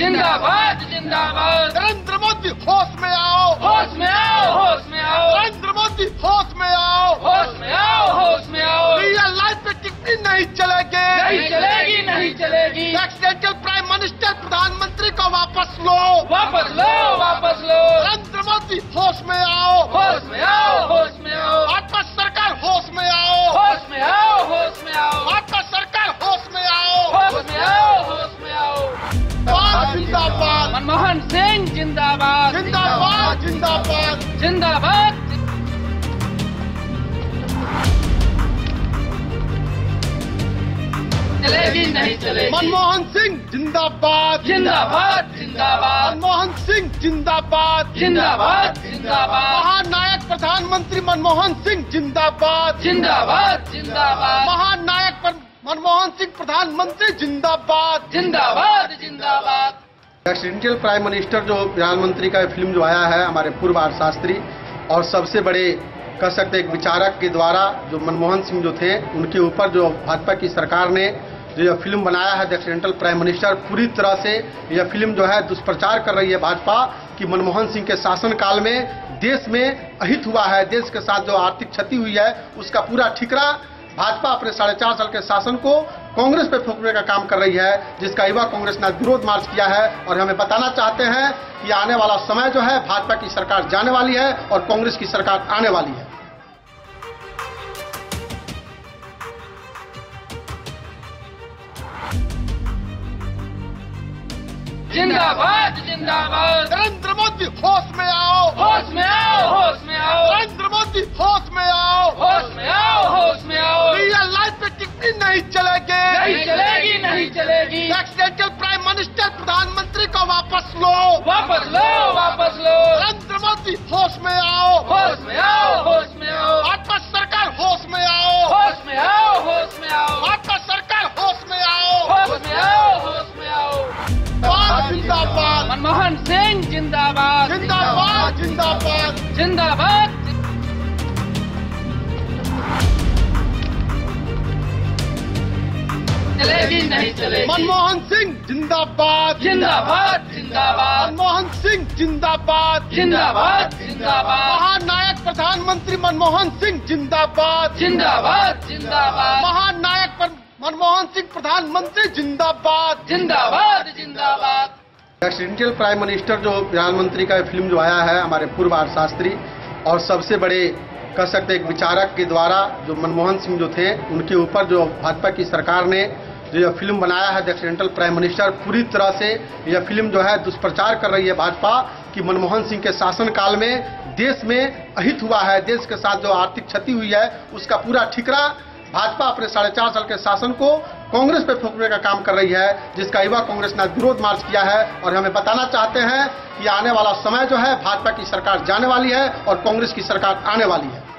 जिंदाबाद जिंदाबाद। नरेंद्र मोदी होश में आओ, होश में आओ, होश में आओ। नरेंद्र मोदी होश में आओ, होश में आओ, होश में आओ। रियल लाइफ पे टिप्पणी नहीं चलेगी, नहीं चलेगी, नहीं चलेगी। एक्सीडेंटल प्राइम मिनिस्टर प्रधानमंत्री को वापस लो, वापस लो, वापस लो। नरेंद्र मोदी होश में आओ, होश में आओ, होश में आओ। भाजपा सरकार होश में आओ, होश में आओ, होश में आओ। भाजपा सरकार होश में आओ, होश में आओ, होश में आओ। जिंदाबाद मनमोहन सिंह जिंदाबाद, जिंदाबाद जिंदाबाद। जिंदाबाद। चलेगी, नहीं चलेगी। मनमोहन सिंह जिंदाबाद, जिंदाबाद जिंदाबाद। मनमोहन सिंह जिंदाबाद, जिंदाबाद जिंदाबाद। महानायक प्रधानमंत्री मनमोहन सिंह जिंदाबाद, जिंदाबाद जिंदाबाद। महानायक मनमोहन सिंह प्रधानमंत्री जिंदाबाद, जिंदाबाद जिंदाबाद। एक्सीडेंटल प्राइम मिनिस्टर जो प्रधानमंत्री का फिल्म जो आया है हमारे पूर्व अर्थशास्त्री और सबसे बड़े कह सकते एक विचारक के द्वारा जो मनमोहन सिंह जो थे उनके ऊपर जो भाजपा की सरकार ने जो यह फिल्म बनाया है द एक्सीडेंटल प्राइम मिनिस्टर, पूरी तरह से यह फिल्म जो है दुष्प्रचार कर रही है भाजपा कि मनमोहन सिंह के शासनकाल में देश में अहित हुआ है, देश के साथ जो आर्थिक क्षति हुई है उसका पूरा ठिकरा भाजपा अपने 4.5 साल के शासन को कांग्रेस पे थोपने का काम कर रही है, जिसका युवा कांग्रेस ने विरोध मार्च किया है। और हमें बताना चाहते हैं कि आने वाला समय जो है भाजपा की सरकार जाने वाली है और कांग्रेस की सरकार आने वाली है। जिंदाबाद जिंदाबाद। नरेंद्र मोदी होश में आओ, होश में आओ, होश में आओ। नरेंद्र मोदी होश में आओ, होश में आओ, होश में आओ। रियल लाइफ पे टिप्पणी नहीं चलेगी, नहीं चलेगी, नहीं चलेगी। एक्सीडेंटल प्राइम मिनिस्टर प्रधानमंत्री को वापस लो, वापस लो, वापस लो। नरेंद्र मोदी होश में आओ, होश में आओ, होश में आओ। भाजपा सरकार होश में आओ, होश में आओ, होश में आओ। भाजपा सरकार होश में आओ, होश में आओ, होश में आओ। जिंदाबाद मनमोहन सिंह जिंदाबाद, जिंदाबाद जिंदाबाद। जिंदाबाद। चलेगी, नहीं चलेगी। मनमोहन सिंह जिंदाबाद, जिंदाबाद जिंदाबाद। मनमोहन सिंह जिंदाबाद, जिंदाबाद जिंदाबाद। महानायक प्रधानमंत्री मनमोहन सिंह जिंदाबाद, जिंदाबाद जिंदाबाद। महानायक मनमोहन सिंह प्रधानमंत्री जिंदाबाद, जिंदाबाद जिंदाबाद। एक्सीडेंटल प्राइम मिनिस्टर जो प्रधानमंत्री का फिल्म जो आया है हमारे पूर्व अर्थशास्त्री और सबसे बड़े कह सकते एक विचारक के द्वारा जो मनमोहन सिंह जो थे उनके ऊपर जो भाजपा की सरकार ने जो यह फिल्म बनाया है द एक्सीडेंटल प्राइम मिनिस्टर, पूरी तरह से यह फिल्म जो है दुष्प्रचार कर रही है भाजपा कि मनमोहन सिंह के शासनकाल में देश में अहित हुआ है, देश के साथ जो आर्थिक क्षति हुई है उसका पूरा ठिकरा भाजपा अपने 4.5 साल के शासन को कांग्रेस पे थोपने का काम कर रही है, जिसका युवा कांग्रेस ने विरोध मार्च किया है। और हमें बताना चाहते हैं कि आने वाला समय जो है भाजपा की सरकार जाने वाली है और कांग्रेस की सरकार आने वाली है।